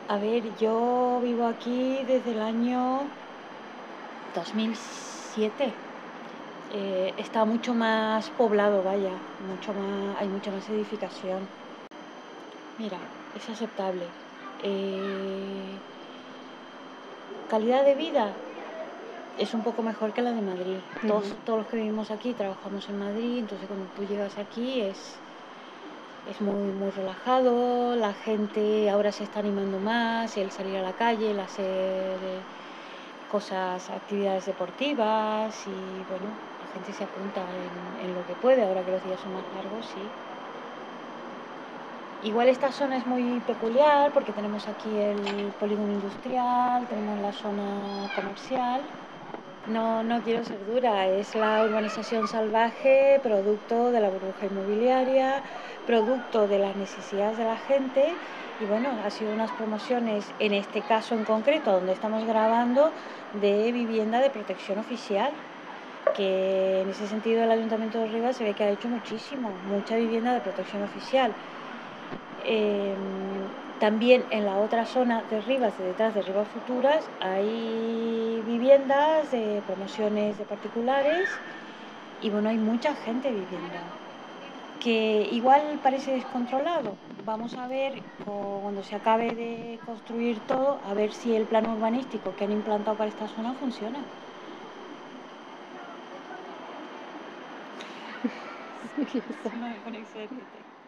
A ver, yo vivo aquí desde el año 2007. Está mucho más poblado, vaya, hay mucha más edificación. Mira, es aceptable. Calidad de vida es un poco mejor que la de Madrid. Todos los que vivimos aquí trabajamos en Madrid, entonces cuando tú llegas aquí es muy, muy relajado, la gente ahora se está animando más, el salir a la calle, el hacer cosas, actividades deportivas y bueno, la gente se apunta en lo que puede, ahora que los días son más largos, sí. Igual esta zona es muy peculiar porque tenemos aquí el polígono industrial, tenemos la zona comercial. No quiero ser dura, es la urbanización salvaje, producto de la burbuja inmobiliaria, producto de las necesidades de la gente y bueno, ha sido unas promociones, en este caso en concreto, donde estamos grabando, de vivienda de protección oficial, que en ese sentido el Ayuntamiento de Rivas se ve que ha hecho mucha vivienda de protección oficial. También en la otra zona de Rivas, detrás de Rivas Futuras, hay viviendas de promociones de particulares y bueno, hay mucha gente viviendo, que igual parece descontrolado. Vamos a ver cuando se acabe de construir todo, a ver si el plan urbanístico que han implantado para esta zona funciona. Sí, Me pone excelente.